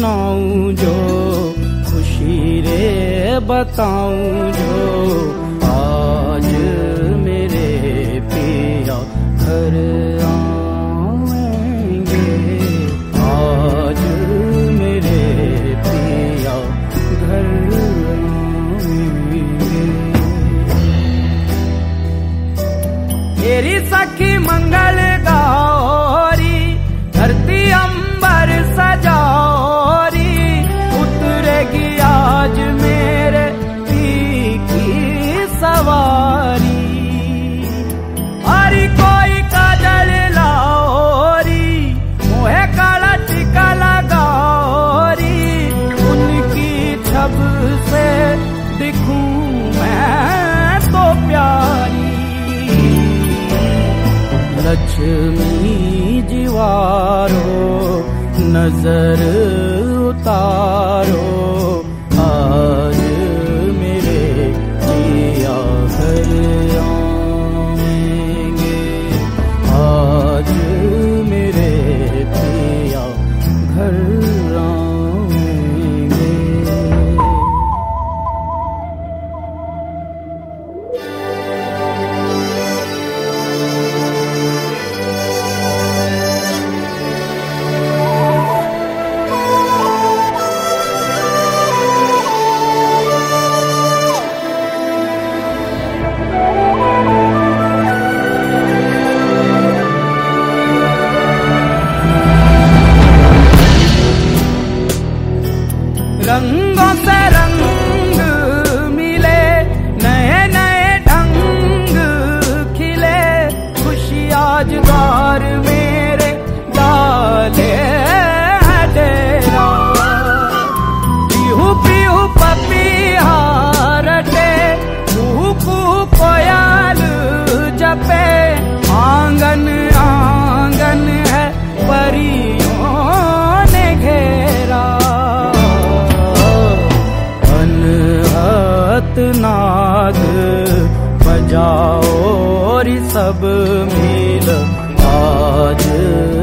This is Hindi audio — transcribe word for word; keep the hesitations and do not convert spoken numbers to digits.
सुनाऊं जो, खुशी रे बताऊं जो, आज मेरे पिया घर आएंगे, आज मेरे पिया घर आएंगे। मेरी सखी मंगल गौरी, धरती अंबर सजारी, उतरेगी आज मेरे पी की सवारी। अरे कोई काजल लाओरी, मोहे काला टीका लगाओरी, उनकी छब से दिखूं मैं तो प्यारी। लक्ष्मी जीवारो नजर उतारो, आज मेरे पिया घर आएंगे, आज मेरे पिया घर आएंगे। रंगों से रंग मिले, नए नए ढंग खिले, खुशी आज द्वार मेरे डाले है डेरा। पीहू पीहू पपीहा रटे, कुहू कुहू कोयल जपे, आंगन आंगन है परियों ने घेरा। नाद बजाओ रि सब मिल, आज